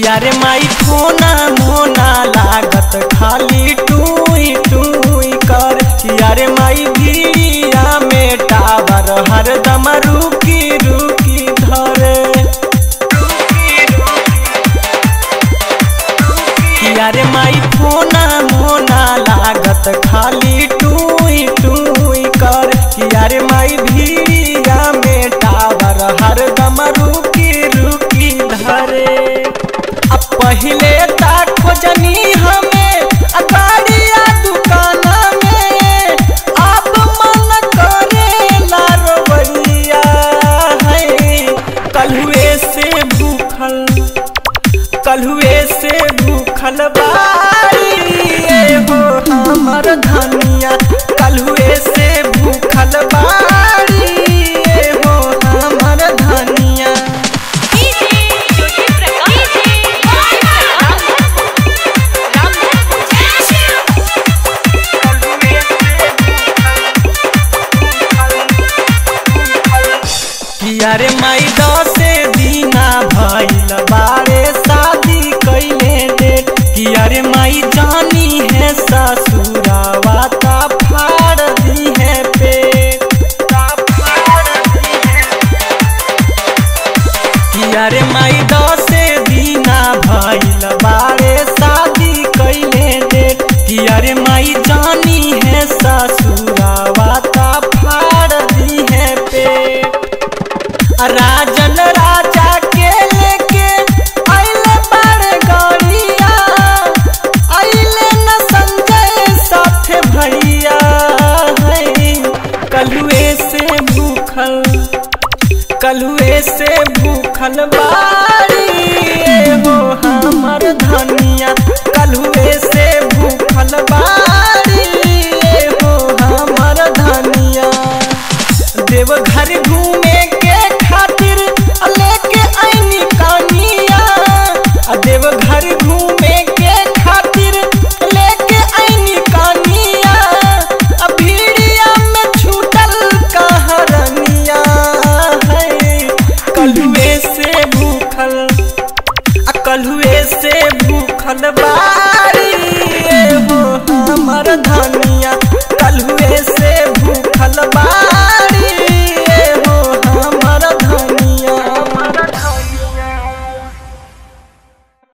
यारे माई फोना मोना लागत खाली टूई टूई कर। यारे माई भीड़िया में टावर हरदम रुकी रुकी धरे। यारे माई फोना मोना लागत खाली टूई टूई कर। यारे माई भीड़िया में टावर हरदम रुकी रुकी धरे। अब पहले तक खोजनी हमें गाड़िया दुकान में, अब मन करे लारवैया है। कलहुए से भूखल बारी हो हमर धनिया। कलहुए से भूखल बारी हो हमर धनिया। यारे माई 10 दिना भइल बारे शादी कैले डेट। यारे माई जानी है ससुरावा ता फाड़ दी है पेट। यारे माई 10 दिना भइल बारे शादी कैले डेट। यारे माई जानी है ससुरावा ता फाड़ दी है पेट। राजन राजा के लेके आइले बड़ गौरिया, आइले न संजय साथे भैया है। कलहुए से भूखल बारी हो हमर धनिया। कलहुए से भूखल बारी हो हमर धनिया। देवघर घूमे के खातिर लेके आईनी कानिया। देवघर घूमे के खातिर लेके आईनी कानिया। भीड़िया में छूटल कहरनिया है। कलहुए से भूखल बारी हो हमर धनिया।